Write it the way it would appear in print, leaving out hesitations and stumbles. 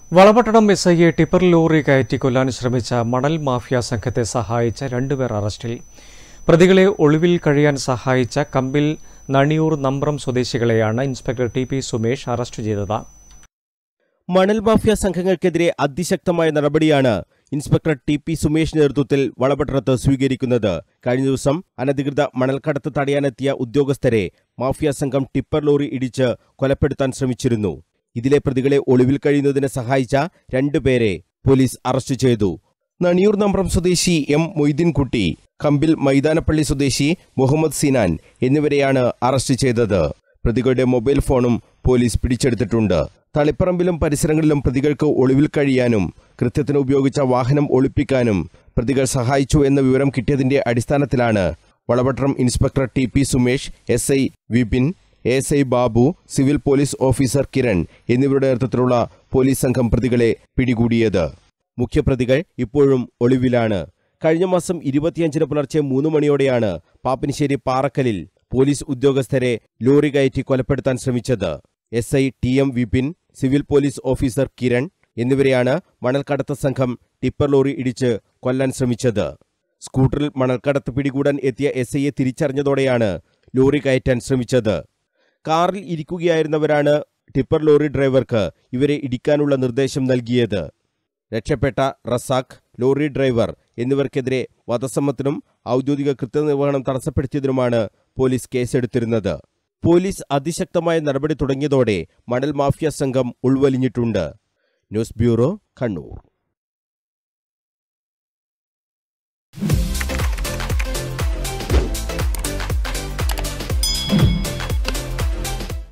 Valapattanam എസ്ഐയെ tipper lorry കയറ്റി കൊല്ലാൻ ശ്രമിച്ച മണൽ മാഫിയ സംഘത്തെ സഹായിച്ച രണ്ടുപേർ അറസ്റ്റിൽ. പ്രതികളെ ഒളിവിൽ കഴിയാൻ സഹായിച്ച കമ്പിൽ നണിയൂർ നമ്പ്രം സ്വദേശികളെയാണ് ഇൻസ്പെക്ടർ ടി.പി. സുമേഷ് അറസ്റ്റ് ചെയ്തത്. മണൽ മാഫിയ സംഘങ്ങൾക്കെതിരെ അതിശക്തമായ നടപടിയാണ് ഇൻസ്പെക്ടർ ടി.പി. സുമേഷ് നേതൃത്വത്തിൽ വളപട്ടണത്ത് സ്വീകരിക്കുന്നത്. കഴിഞ്ഞ ദിവസം അനധികൃത മണൽക്കടത്ത് തടയാനെത്തിയ ഉദ്യോഗസ്ഥരെ മാഫിയ സംഘം ടിപ്പർ ലോറി ഇടിച്ച് കൊലപ്പെടുത്താൻ ശ്രമിച്ചിരുന്നു. ഇതിലെ പ്രതികളെ ഒളിവിൽ കഴിയുന്നതിന് സഹായിച്ച രണ്ടുപേരെ പോലീസ് അറസ്റ്റ് ചെയ്തു. നണിയൂർ നമ്പ്രം സ്വദേശി എം മൊയ്തീൻകുട്ടി, കമ്പിൽ മൈതാനപ്പള്ളി സ്വദേശി മുഹമ്മദ് സിനാൻ എന്നിവരെയാണ് അറസ്റ്റ് ചെയ്തത്. പ്രതികളുടെ മൊബൈൽ ഫോണും പോലീസ് പിടിച്ചെടുത്തിട്ടുണ്ട്. തളിപ്പറമ്പിലും പരിസരങ്ങളിലും പ്രതികൾക്ക് ഒളിവിൽ കഴിയാനും കൃത്യത്തിന് ഉപയോഗിച്ച വാഹനം ഒളിപ്പിക്കാനും പ്രതികൾ സഹായിച്ചു എന്ന വിവരം കിട്ടിയതിന്റെ അടിസ്ഥാനത്തിലാണ് Valapattanam inspector TP. Sumesh, S I. Vipin, S I. Babu, civil police officer Kiran എന്നിവരുടെ നേതൃത്വത്തിലുള്ള പോലീസ് സംഘം പ്രതികളെ പിടികൂടിയത്. മുഖ്യപ്രതികൾ ഇപ്പോഴും ഒളിവിലാണ്. കഴിഞ്ഞ മാസം 25-ന് പുലർച്ചെ 3 മണിയോടെയാണ് പാപ്പിനിശ്ശേരി പാറക്കലിൽ പോലീസ് ഉദ്യോഗസ്ഥരെ ലോറി കയറ്റി കൊലപ്പെടുത്താൻ ശ്രമിച്ചത്. SI. TM. Vipin, civil police officer Kiran എന്നിവരെയാണ് മണൽക്കടത്ത് സംഘം ടിപ്പർ ലോറി ഇടിച്ച് കൊല്ലാൻ ശ്രമിച്ചത്. സ്കൂട്ടറിൽ മണൽക്കടത്ത് പിടികൂടാൻ എത്തിയ എസ്.ഐയെ തിരിച്ചറിഞ്ഞതോടെയാണ് ലോറി കയറ്റാൻ ശ്രമിച്ചത്. കാറിൽ ഇരിക്കുകയായിരുന്നവരാണ് ടിപ്പർ ലോറി ഡ്രൈവർക്ക് ഇവരെ ഇടിക്കാനുള്ള നിർദ്ദേശം നൽകിയത്. രക്ഷപ്പെട്ട റസാഖ്, ലോറി ഡ്രൈവർ എന്നിവർക്കെതിരെ വധശ്രമത്തിനും ഔദ്യോഗിക കൃത്യനിർവഹണം തടസ്സപ്പെടുത്തിയതിനുമാണ് പോലീസ് കേസെടുത്തിരുന്നത്. പോലീസ് അതിശക്തമായ നടപടി തുടങ്ങിയതോടെ മണൽ മാഫിയ സംഘം ഉൾവലിഞ്ഞിട്ടുണ്ട്. News bureau, Kannur.